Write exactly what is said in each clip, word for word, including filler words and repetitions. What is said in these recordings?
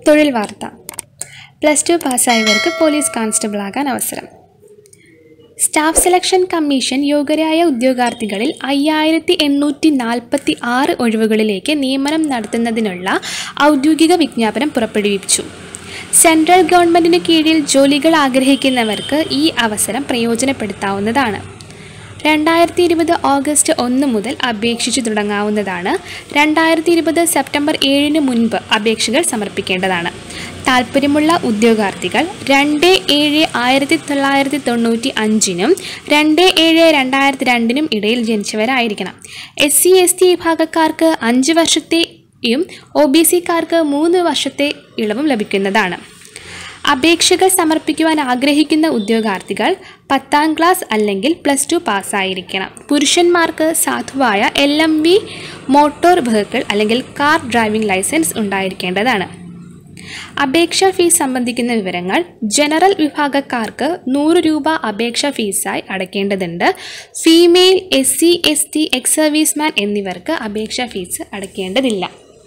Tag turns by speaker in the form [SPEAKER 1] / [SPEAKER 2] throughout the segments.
[SPEAKER 1] തൊഴിൽ വാർത്ത. Plus two പാസ്സായവർക്ക് പോലീസ് കോൺസ്റ്റബിൾ ആകാൻ അവസരം. സ്റ്റാഫ് സെലക്ഷൻ കമ്മീഷൻ യോഗ്യരായ ഉദ്യോഗാർത്ഥികളിൽ അയ്യായിരത്തി എണ്ണൂറ്റി നാൽപ്പത്തി ആറ് ഒഴിവുകളിലേക്ക് നിയമനം നടത്തുന്നതിനുള്ള ഔദ്യോഗിക വിജ്ഞാപനം പുറപ്പെടുവിച്ചു. സെൻട്രൽ ഗവൺമെൻറ്റിന് കീഴിൽ ജോലികൾ ആഗ്രഹിക്കുന്നവർക്ക് ഈ അവസരം പ്രയോജനപ്പെടുത്താവുന്നതാണ്. രണ്ടായിരത്തി ഇരുപത് ഓഗസ്റ്റ് ഒന്ന് മുതൽ അപേക്ഷിച്ചു തുടങ്ങാവുന്നതാണ്. രണ്ടായിരത്തി ഇരുപത് സെപ്റ്റംബർ ഏഴിന് മുൻപ് അപേക്ഷകൾ സമർപ്പിക്കേണ്ടതാണ്. താൽപ്പര്യമുള്ള ഉദ്യോഗാർത്ഥികൾ രണ്ട് ഏഴ് ആയിരത്തി തൊള്ളായിരത്തി തൊണ്ണൂറ്റി അഞ്ചിനും രണ്ട് ഏഴ് രണ്ടായിരത്തി രണ്ടിനും ഇടയിൽ ജനിച്ചവരായിരിക്കണം. എസ് സി എസ് ടി വിഭാഗക്കാർക്ക് അഞ്ച് വർഷത്തെയും ഒ ബി സിക്കാർക്ക് മൂന്ന് വർഷത്തെ ഇളവും ലഭിക്കുന്നതാണ്. അപേക്ഷകൾ സമർപ്പിക്കുവാൻ ആഗ്രഹിക്കുന്ന ഉദ്യോഗാർത്ഥികൾ പത്താം ക്ലാസ് അല്ലെങ്കിൽ പ്ലസ് ടു പാസ്സായിരിക്കണം. പുരുഷന്മാർക്ക് സാധുവായ L M V motor vehicle അല്ലെങ്കിൽ കാർ ഡ്രൈവിംഗ് ലൈസൻസ് ഉണ്ടായിരിക്കേണ്ടതാണ്. അപേക്ഷാ ഫീസ് സംബന്ധിക്കുന്ന വിവരങ്ങൾ: ജനറൽ വിഭാഗക്കാർക്ക് നൂറ് രൂപ അപേക്ഷാ ഫീസായി അടയ്ക്കേണ്ടതുണ്ട്. Female, S C S T, ex serviceman എന്നിവർക്ക് അപേക്ഷാ ഫീസ് അടയ്ക്കേണ്ടതില്ല.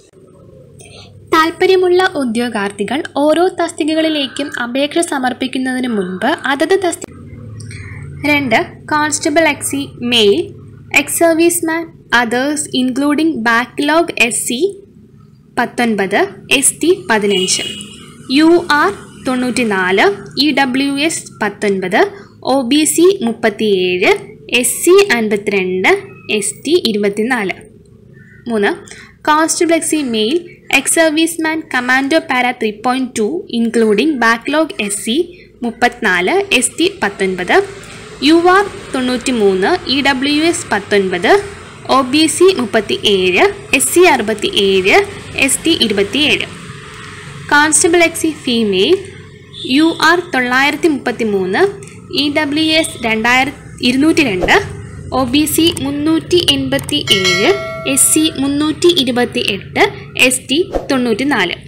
[SPEAKER 1] താൽപ്പര്യമുള്ള ഉദ്യോഗാർത്ഥികൾ ഓരോ തസ്തികകളിലേക്കും അപേക്ഷ സമർപ്പിക്കുന്നതിന് മുൻപ് അതത് തസ്തി രണ്ട് constable ex C male, ex serviceman, others including backlog S C പത്തൊൻപത്, എസ് ടി പതിനഞ്ച്, യു ആർ തൊണ്ണൂറ്റി നാല്, ഇ ഡബ്ല്യു എസ് പത്തൊൻപത്, ഒ ബി സി മുപ്പത്തിയേഴ്, എസ് സി അൻപത്തിരണ്ട്, എസ് ടി ഇരുപത്തിനാല്. മൂന്ന് constable ex C male, ex serviceman, commando para three point two including backlog S C മുപ്പത്തിനാല്, എസ് ടി പത്തൊൻപത്, യു ആർ തൊണ്ണൂറ്റി മൂന്ന്, ഇ ഡബ്ല്യു എസ് പത്തൊൻപത്, ഒ ബി സി മുപ്പത്തി ഏഴ്, എസ് സി അറുപത്തി ഏഴ്, എസ് ടി ഇരുപത്തിയേഴ്. Constable ex C female, U R തൊള്ളായിരത്തി മുപ്പത്തി മൂന്ന്, ഇ ഡബ്ല്യു എസ് രണ്ടായിരത്തി ഇരുന്നൂറ്റി രണ്ട്, ഒ ബി സി മുന്നൂറ്റി എൺപത്തി ഏഴ്, എസ് സി മുന്നൂറ്റി ഇരുപത്തി എട്ട്, എസ് ടി തൊണ്ണൂറ്റി നാല്.